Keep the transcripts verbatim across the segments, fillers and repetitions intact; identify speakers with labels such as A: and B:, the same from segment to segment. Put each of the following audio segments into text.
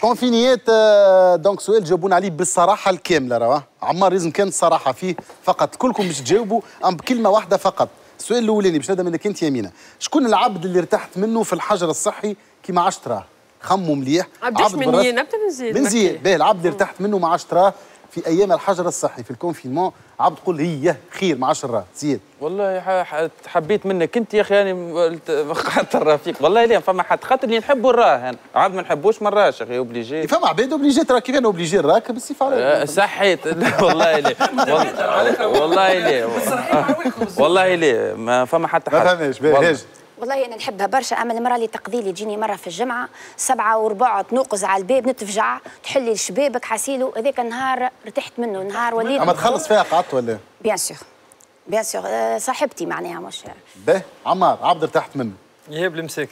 A: كونفينيات دونك سؤال تجاوبون عليه بالصراحه الكامله راه عمار لازم كان الصراحه فيه فقط كلكم باش تجاوبوا ام بكلمه واحده فقط. السؤال الاولاني باش نبدا منك انت يمينه، شكون العبد اللي ارتحت منه في الحجر الصحي كيما عادش تراه؟ خموا مليح.
B: عبد من نبدا من زيد
A: من زيد باهي العبد اللي ارتحت منه ما عادش تراه في ايام الحجر الصحي في الكونفينمون، عبد تقول هي خير ما عادش نراه. زيد
C: والله حبيت منك انت يا اخي يعني خاطر فيك والله لا فما حد خاطر اللي نحبوا نراه عبد ما نحبوش ما نراهش اخي اوبليجي.
A: فما عباد اوبليجي ترى كيف انا اوبليجي نراك بالصفه
C: صحيت والله لا والله لا والله لا ما فما حتى حد.
A: ما فهماش باهي.
D: والله انا نحبها برشا، اما المراه اللي تقضي لي تجيني مره في الجمعه سبعه وربع تنوقز على الباب نتفجع تحلي الشبابك حاسيلو هذاك النهار ارتحت منه نهار وليت.
A: اما تخلص فيها قعدت ولا؟
D: بيان سور بيان سور أه صاحبتي معناها مش
A: باهي. عمار عبد ارتحت منه؟
E: يهب المساكن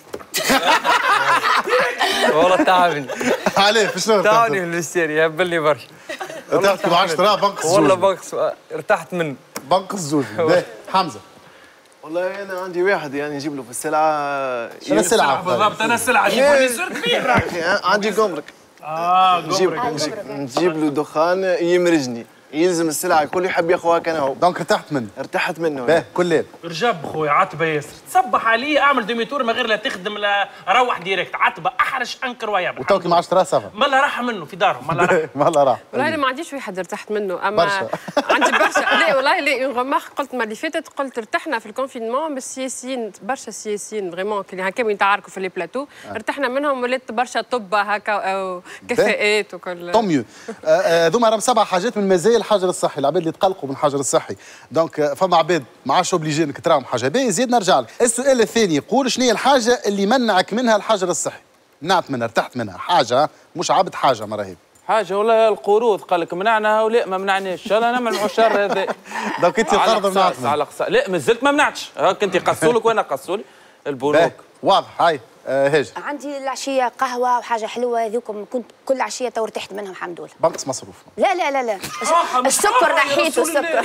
E: والله تعبني.
A: عليه في شنو؟
E: تعبني في الاستيري يهب لي برشا.
A: ارتحت كيما عادش تراه بنقص الزوج.
E: والله بنقص ارتحت منه
A: بنقص الزوج. باهي حمزه.
F: والله انا عندي واحد يعني نجيب له في السلعه.
A: شنو السلعه
G: بالضبط؟ انا السلعه نجيب فورنيسور كبير.
F: عندي قمرك.
G: اه
F: نجيب نجيب له دخان يمرجني، يلزم السلعه الكل يحب ياخذها كان هو.
A: دونك ارتحت منه؟
F: ارتحت منه.
A: باهي كل ليل.
G: رجب خويا عتبه ياسر، تصبح عليه اعمل دومي تور من غير لا تخدم لا روح ديريكت، عتبه احرش انكر ويابا.
A: وتوكي ما عادش تراه سافر.
G: مالا راح منه في دارهم مالا راح.
A: مالا راح.
B: والله انا ما عنديش واحد ارتحت منه اما
A: برشا.
B: عندي برشا. لا والله لا اون غومارك قلت المره اللي فاتت قلت ارتحنا في الكونفينمون بالسياسيين برشا سياسيين فريمون اللي هكا يتعاركوا في لي بلاتو ارتحنا منهم ولات برشا طب هكا او كفاءات وكل.
A: طون ميو. هذوما راهم سبع حاجات من مزايا الحجر الصحي، العباد اللي تقلقوا من الحجر الصحي، دونك فما عباد ما عادش اوبليجي انك تراهم حاجه باهي. زيد نرجع لك. السؤال الثاني يقول شنو هي الحاجه اللي منعك منها الحجر الصحي؟ منعت منها ارتحت منها حاجه مش عبد حاجه مرة هي.
C: حاجه والله القروض قال لك منعنا ولا ما منعناش ان شاء الله نعمل الشر هذا.
A: دونك انت القرض منعت منها.
C: على قصا لا مازلت ما منعتش هاك انت قصوا لك وانا قصوا لي البنوك.
A: واضح. هاي آه هاج.
D: عندي العشيه قهوه وحاجه حلوه هذوكم كنت كل عشيه تو ارتحت منهم الحمد لله.
A: بنقص مصروف.
D: لا لا لا لا السكر نحيته السكر.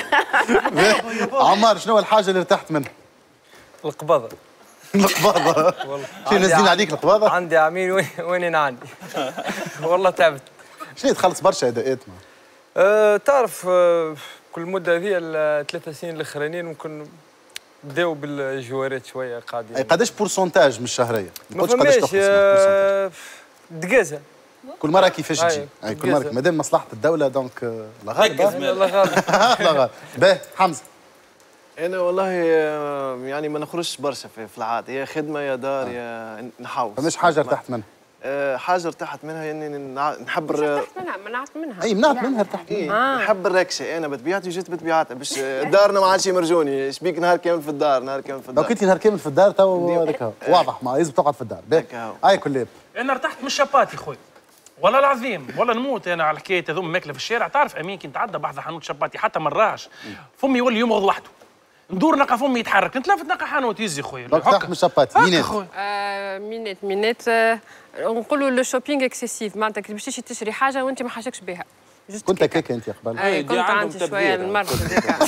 A: عمار شنو الحاجه اللي ارتحت منها؟
E: القبضه.
A: القباضه. شنو نازلين عليك القباضه؟
E: عندي عميل وين وين انا عندي. والله تعبت.
A: شنو تخلص برشا اداءات ما؟
E: أه تعرف أه كل مده هذه الثلاث سنين الاخرانيين ممكن بداو بالجوارات شويه قاعدين.
A: اي قداش بورسونتاج من الشهريه؟
E: ما قداش تخلص أه دقازه.
A: كل مره كيفاش تجي؟ اي كل مره ما دام مصلحه الدوله دونك لا غالب.
E: لا غالب.
A: لا غالب. باهي حمزه.
F: انا والله يعني ما نخرجش برشا في العاده، يا خدمه يا دار يا نحوس.
A: فماش حاجه ارتحت منها؟
F: أه حاجه ارتحت منها يعني نحب
B: ارتحت منها منعت منها.
A: اي منعت منها ارتحت منها.
F: إيه نحب الركشه انا بطبيعتي وجيت بطبيعتها باش دارنا ما عادش يمرجوني، ايش بيك نهار كامل في الدار نهار كامل في الدار.
A: لو كنت نهار كامل في الدار تو هذاك واضح ما لازم تقعد في الدار. باهي اي كل ليل.
G: انا ارتحت من الشاباتي خويا والله العظيم والله نموت انا على حكايه هذوما ماكله في الشارع. تعرف امين كي نتعدى بحذا حانوت شاباتي حتى ما نراهش فمي يولي يمغض وحده ندور نلقى فمي يتحرك نتلفت نلقى حانوت يزي خويا.
A: دونك تحت من الشاباتي مينات.
B: آه مينات مينات آه نقولوا لو شوبينغ اكسيسيف معناتها كي باش تمشي تشري حاجه وانت ما حاجكش بها.
A: كنت هكاك انت قبل؟
B: اي كنت عندي شويه المرض هذاك.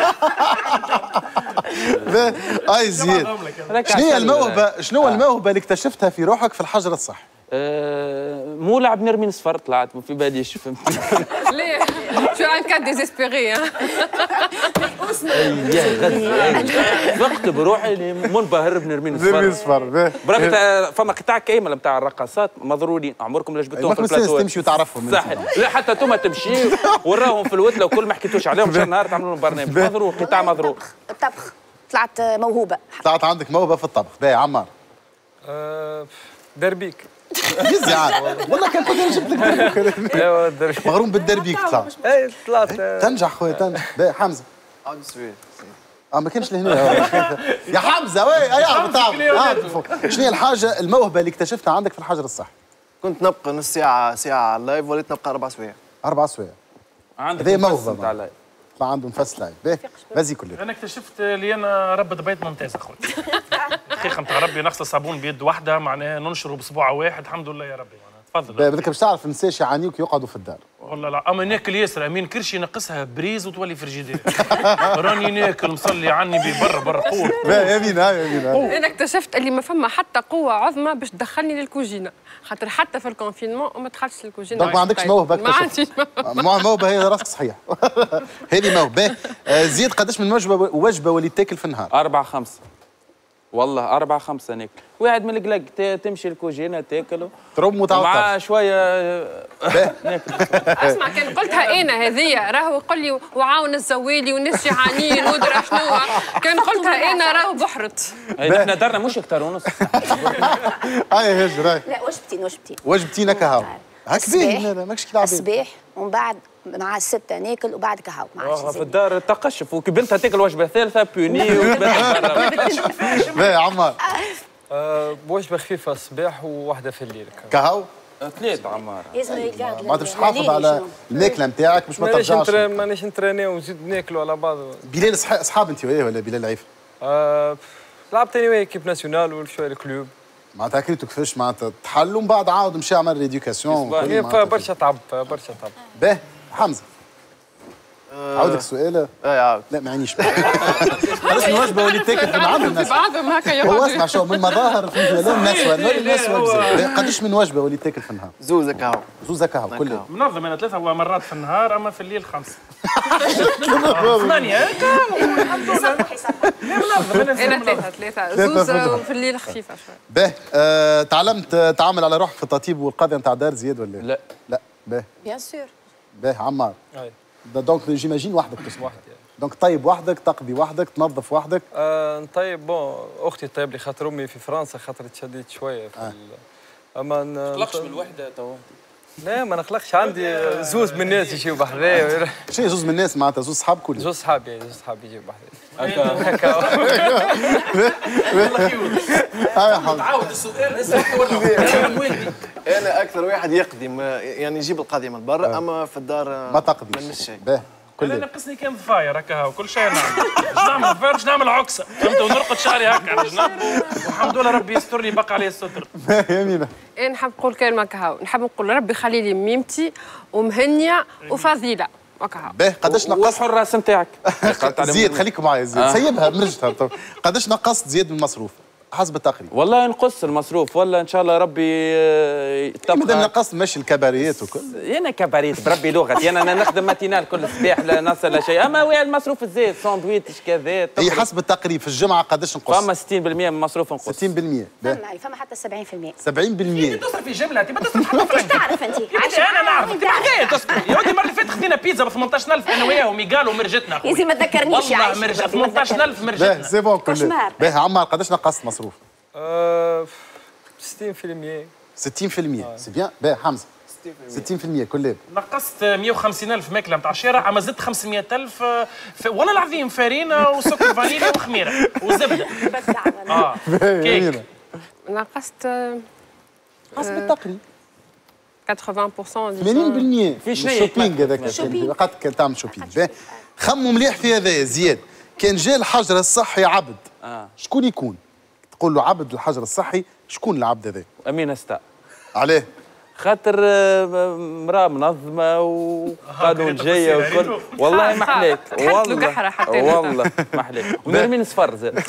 A: اي زيد. شنو هي الموهبه شنو الموهبه اللي اكتشفتها في روحك في الحجر الصحي؟
C: أه مولع نرمي نصفر طلعت في باليش فهمت.
B: ليه؟ شو ان كا ديزيسبيري ها؟
C: وقت بروحي منبهر بنرمي نصفر.
A: نرمي نصفر.
C: برك فما قطاع كامل نتاع الرقصات مضرورين عمركم لا جبتوهم في البلاتو.
A: تمشي وتعرفهم.
C: صح لا حتى انتم تمشي وراهم في الوتله وكل ما حكيتوش عليهم شهر نهار تعملوا لهم برنامج مضروب قطاع مضروب.
D: الطبخ طلعت موهوبه.
A: طلعت عندك موهبه في الطبخ. باهي عمار.
E: أه دربيك.
A: يزي عاد والله كان كنت جبت لك دربيك.
E: ايوا دربيك.
A: مغروم بالدربيك طلعت.
E: اي طلعت.
A: تنجح خويا تنجح. باهي حمزه.
F: عاود السؤال.
A: اه ما كانش لهنا يا حمزه وي يا تعرف شنو هي الحاجه الموهبه اللي اكتشفتها عندك في الحجر الصحي؟
F: كنت نبقى نص ساعه ساعه على اللايف وليت نبقى اربع سوايع.
A: اربع سوايع.
C: هذه
A: موهبه تاع اللايف. طلع عنده نفس لايف. باهي فازي كل
G: انا اكتشفت اللي انا ربة بيت ممتازه خويا. الحقيقه نتاع ربي نغسل صابون بيد واحده معناها ننشره بصباع واحد الحمد لله يا ربي معناها تفضل.
A: بدك باش تعرف النساء يعانيوك يقعدوا في الدار.
G: والله لا اما ناكل ياسر امين كرشي نقصها بريز وتولي فريجيدير. راني ناكل مصلي عني برا برا قوه.
A: يا امين هاي امين هاي.
B: انا اكتشفت اللي ما فما حتى قوه عظمى باش تدخلني للكوجينه، خاطر حتى في الكونفينمون ما دخلتش للكوجينه.
A: دونك ما عندكش موهبه.
B: ما عنديش
A: موهبه. موهبه هي راسك صحيح. هذه موهبه. زيد قداش من وجبه وجبه ولي تاكل في النهار؟
C: أربعة خمسة. والله أربعة خمسة ناكل، واحد من القلق تمشي الكوجينة تاكل
A: تروب متعطل
C: مع شوية ناكل.
B: اسمع كان قلتها انا هذيا راهو يقول لي وعاون الزوالي والناس جيعانين ودرا شنو، كان قلتها انا راهو بحرت.
C: احنا درنا مش اكثر ونص.
A: هاي هجر هاي.
D: لا وجبتين وجبتين
A: وجبتين كهو هاك باين ماكش كي لعبين.
D: الصباح ومن بعد مع الستة ناكل وبعد كهو ما عادش
C: في الدار تقشف وكبنتها تاكل وجبة ثالثة بيوني وكبنتها برا.
A: باهي عمار.
E: آه وجبه خفيفه الصباح وواحده في الليل.
A: كهو؟
C: ثلاثة عمار.
D: لازم يقعد
A: ما باش تحافظ على الماكله نتاعك باش ما ترجعش.
E: مانيش نترينيو ونزيد ناكلوا على بعض.
A: بلال اصحاب انت ولا بلال العيف؟
E: آه لعبت اني كيب ناسيونال وشويه الكلوب.
A: معناتها كريتو كيفاش معناتها تحل ومن بعد عاود مشى عمل ريديوكاسيون.
E: برشا تعب برشا تعب.
A: باهي حمزه. عاودك السؤال؟
F: اي عاود.
A: لا ما عينيش. قداش من وجبه ولي تاكل في النهار الناس؟
B: بعضهم هكا
A: هو اسمع شو من مظاهر في لا النسوة النسوة قداش من وجبه ولي تاكل في النهار؟
F: زوزة كهو.
A: زوزة كهو كل
G: منظم انا ثلاثة مرات في النهار اما في الليل خمسة. ثمانية
D: يصبح يصبح.
B: انا ثلاثة ثلاثة زوزة وفي الليل خفيفة شوي.
A: باهي تعلمت تعامل على روحك في التطيب والقضية نتاع دار زياد ولا
C: لا
A: لا باهي
D: بيان سور.
A: باهي عمار. دونك جيماجين وحدك تصبح.
E: وحدي.
A: دونك طيب وحدك تقضي وحدك تنظف وحدك.
E: آه نطيب بون اختي طيب لي خاطر امي في فرنسا خاطر تشديت شويه في آه. اما
C: ما تقلقش من الوحده تو.
E: لا ما نخلقش عندي زوز من الناس يجيو بحذايا.
A: شنو زوز من الناس معناتها زوز صحاب كل
E: زوز صحابي زوز صحابي يجيو بحذايا.
C: هكا
A: هكا
G: تعاود السؤال اسمع.
F: انا اكثر واحد يقدم يعني يجيب القضيه من برا اما في الدار
A: ما تقضيش.
F: ما نمش شيء.
A: باهي
G: انا ناقصني كان ضفاير هكا وكل شيء نعمل. باش نعمل ضفاير باش نعمل عكسه فهمت ونرقد شعري هكا على جنب والحمد لله ربي يستر لي بقى عليه الستر.
A: يمينه.
B: انا نحب نقول كلمة كهو، نحب نقول ربي يخلي لي ميمتي ومهنية وفضيلة وكهو.
A: باهي قداش نقصت
C: الحراس نتاعك؟
A: زياد خليكم معايا زياد
C: آه.
A: سيبها مرجتها قداش نقصت زياد من المصروف حسب التقريب؟
C: والله نقص المصروف ولا ان شاء الله ربي
A: تبقى مادام نقصت ماشي الكباريات وكل.
C: انا كباريت بربي لغتي انا انا نخدم ماتينال كل صباح لا نصل لا شيء اما وين المصروف الزيت ساندويتش كذا.
A: هي حسب التقريب في الجمعه قداش نقص؟
C: فما ستين بالمئة من المصروف نقص.
A: ستين بالمئة.
D: فما فما حتى سبعين بالمئة.
A: سبعين بالمئة.
G: تصرف في جمله انت ما تصرف حتى فرنك.
D: تعرف انت
G: انا نعرف انت حكايه تصرف يا ودي المره اللي فاتت خذينا بيتزا ب ثمانية عشر ألف انا وياهم قالوا مرجتنا.
D: يا زي ما تذكرنيش يا
G: والله
D: عايش.
G: مرجت ثمانية عشر ألف
A: باهي
G: مرجتنا.
A: سي بون كل.
D: كوشمار.
A: باهي عمار قداش نقصت مصروف؟
E: آه ستين بالمئة.
A: ستين بالمئة سي بيان. باهي حمزه ستين بالمئة كل.
G: نقصت مئة وخمسين ألف ماكله نتاع الشارع اما زدت خمسمئة ألف ف... والله العظيم فارينه وسكر فانيليا وخميره وزبده. اه كيك.
B: نقصت
A: حسب التقريب
B: ثمانين بالمئة.
A: ثمانين بالمئة.
C: في شنو
A: شوبينغ هذاك قد كان تعمل شوبينغ. باهي خموا مليح في هذا زياد. كان جا الحجر الصحي عبد
C: آه.
A: شكون يكون؟ تقول له عبد الحجر الصحي شكون العبد هذا؟
C: امين استا.
A: عليه؟
C: خاطر مراه منظمه وقانونجيه وكل والله ما حليك والله والله ما حليك ونرمين صفر زاد.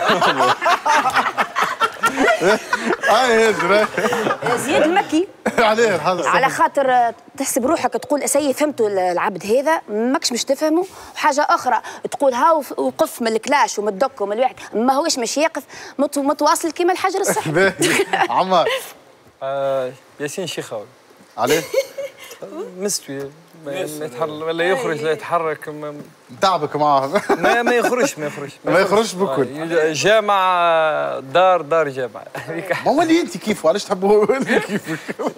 A: هاي هجرة.
D: زياد المكي
A: عليه الحظ.
D: على خاطر تحسب روحك تقول اسي فهمتوا العبد هذا ماكش مش تفهمه. وحاجه اخرى تقول ها وقف من الكلاش ومن الدك ومن الواحد ما هوش مش يقف متواصل كيما الحجر الصحي.
A: عمار.
E: آه ياسين شيخاوي.
A: عليه؟
E: مستوي ما يتحرك ولا يخرج لا يتحرك
A: تعبك معاه.
E: ما ما يخرجش ما يخرجش
A: ما يخرجش بكل.
E: جامعة دار دار جامعة.
A: ما هو اللي انت كيفه علاش تحبوا هو اللي كيفك؟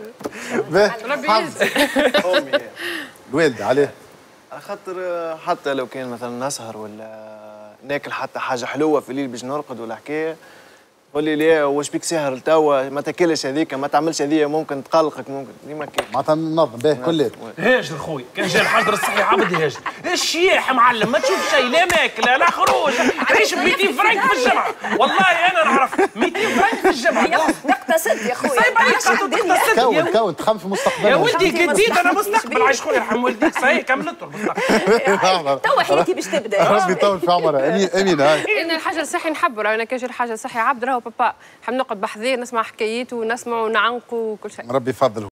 F: امي
A: الوالد عليه؟
F: على خاطر حتى لو كان مثلا نسهر ولا ناكل حتى حاجه حلوه في الليل باش نرقد ولا حكايه تقول لي ليه واش بيك سهر لتوا ما تاكلش هذيك ما تعملش هذيا ممكن تقلقك ممكن ديما كيف
A: معناتها منظم باهي كليات.
G: هاجر خويا كان جا الحجر الصحي عبد هاجر الشياح معلم ما تشوف شيء لا ماكله لا خروج تعيش ب مئتين فرنك في الجمعه والله انا نعرف مئتين فرنك في الجمعه
D: نقتصد يا خويا
G: صايب عليك تقتصد
A: كون كون تخمم في مستقبلها.
G: يا ولدي قديت انا مستقبل عايش خويا يرحم والديك صحيح كملته المستقبل
D: توا حياتي باش تبدا.
A: ربي يطول في عمرها. امين امين هاي.
B: انا الحجر الصحي نحبه راهو انا كان يجي الحجر الصحي عبد راهو بابا نحب نقعد بحذاه نسمع حكاياته ونسمعوا ونعنقوا وكل شيء.
A: ربي يفضل.